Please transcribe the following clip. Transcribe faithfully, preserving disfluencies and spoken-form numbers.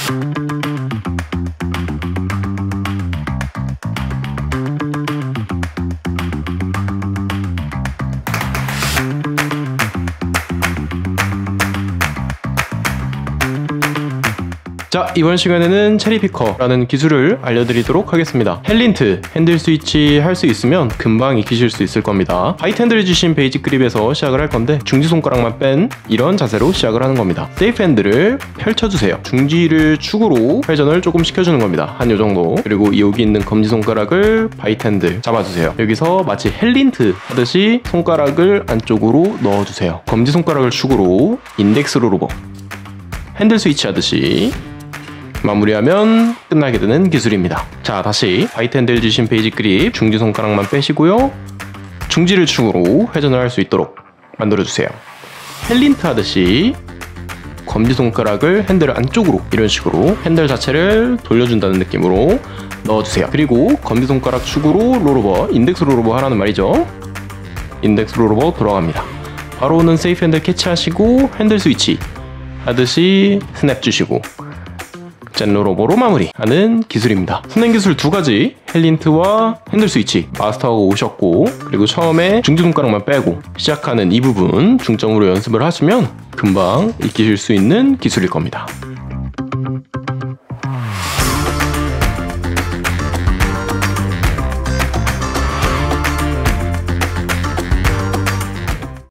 자, 이번 시간에는 체리피커라는 기술을 알려드리도록 하겠습니다. 헬린트, 핸들 스위치 할 수 있으면 금방 익히실 수 있을 겁니다. 화이트 핸들을 주신 베이직 그립에서 시작을 할 건데 중지 손가락만 뺀 이런 자세로 시작을 하는 겁니다. 세이프 핸들을 펼쳐주세요. 중지를 축으로 회전을 조금 시켜주는 겁니다. 한 요 정도. 그리고 여기 있는 검지 손가락을 화이트 핸들 잡아주세요. 여기서 마치 헬린트 하듯이 손가락을 안쪽으로 넣어주세요. 검지 손가락을 축으로 인덱스로 로버, 핸들 스위치 하듯이 마무리하면 끝나게 되는 기술입니다. 자, 다시 화이트 핸들 주신 베이직 그립 중지 손가락만 빼시고요. 중지를 축으로 회전을 할 수 있도록 만들어주세요. 헬린트 하듯이 검지 손가락을 핸들 안쪽으로 이런 식으로 핸들 자체를 돌려준다는 느낌으로 넣어주세요. 그리고 검지 손가락 축으로 롤오버, 인덱스 롤오버 하라는 말이죠. 인덱스 롤오버 돌아갑니다. 바로 오는 세이프 핸들 캐치하시고 핸들 스위치 하듯이 스냅 주시고 젠로로버로 마무리하는 기술입니다. 선행 기술 두 가지, 헬린트와 핸들 스위치 마스터하고 오셨고, 그리고 처음에 중지 손가락만 빼고 시작하는 이 부분 중점으로 연습을 하시면 금방 익히실 수 있는 기술일 겁니다.